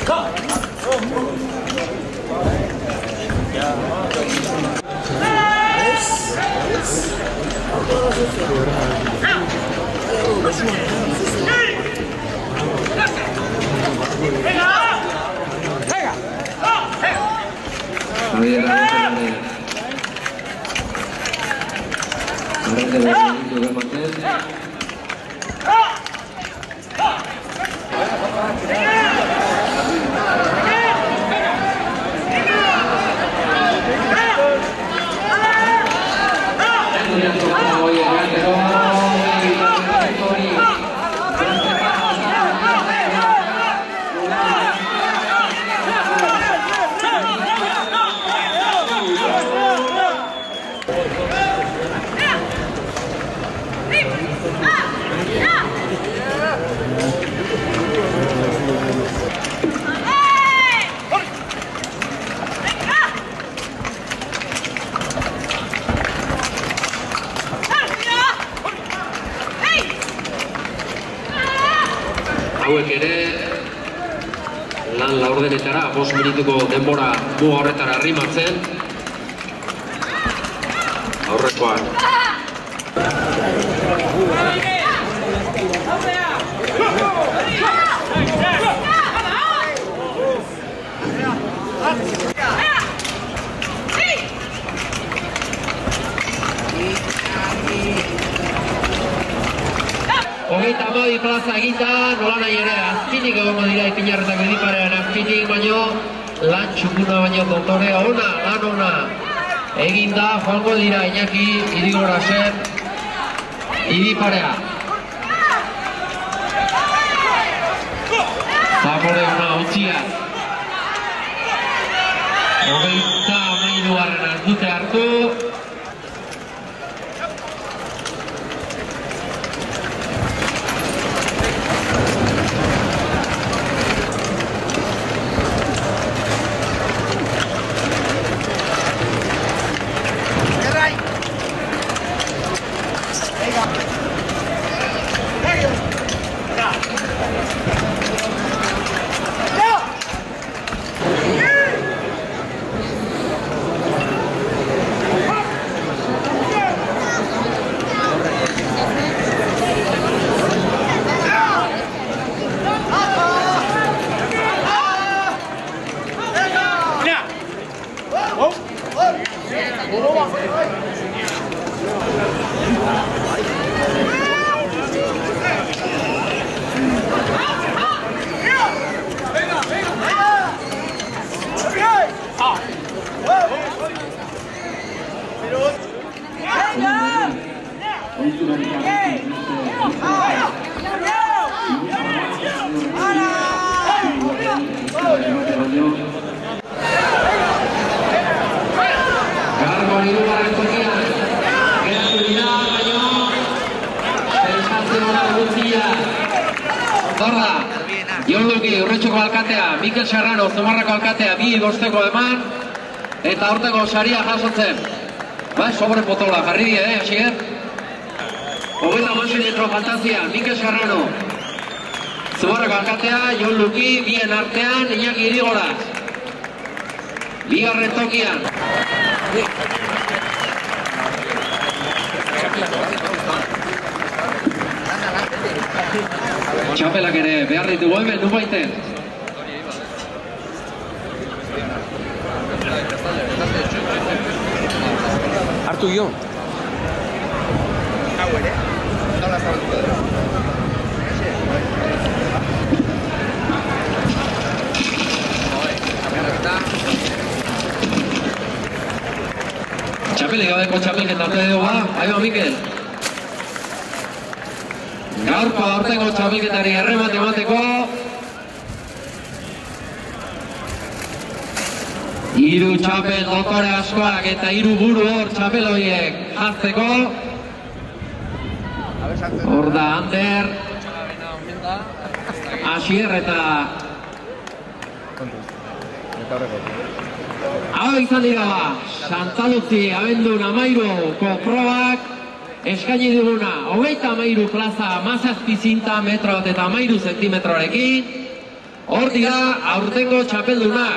Hauek ere lan laurdenetara 5 minutuko denbora muga horretara arrimatzen aurrekoan. Hogeita hamabi plaza egita, nola nahi ere azpinik egongo dira Ipinarretako Idiparean azpinik, baino lan txukuna baino dotore ona, lan ona eginda joango dira Iñaki Irigorasen Idiparea. Zapore ona utzia. Hogeita hamairugarren ez dute hartu. Jolduki, Urretxoko alkatea, Mikel Serrano, Zumarrako alkatea, 2-5 eman, eta horteko saria jasotzen. Ba, sobre potola, jarri die, Asier? 30 metro fantazia, Mikel Serrano, Zumarrako alkatea, Jolduki, bien artean, Iñaki Irigoraz. Bigarren tokian. Txapelak ere behar ditugu hemen, nu baiten. Hartu gio. Txapelik gabeko txapelketa arte dugu ba, aiba Mikel. Gaurko aurtengo txapelketari erremate emateko. Hiru txapel dotore askoak eta 3 buru hor txapel horiek jartzeko. Hor da Ander, Asier eta hau izan dira ba, Santalutzi abendun 13ko probak eskaini duguna 33 plaza 17 zinta metro eta 13 zentimetrorekin Hor dira aurtengo txapeldunak.